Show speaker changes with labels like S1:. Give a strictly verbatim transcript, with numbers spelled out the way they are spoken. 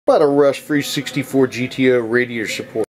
S1: About a rust-free sixty-four G T O radiator support.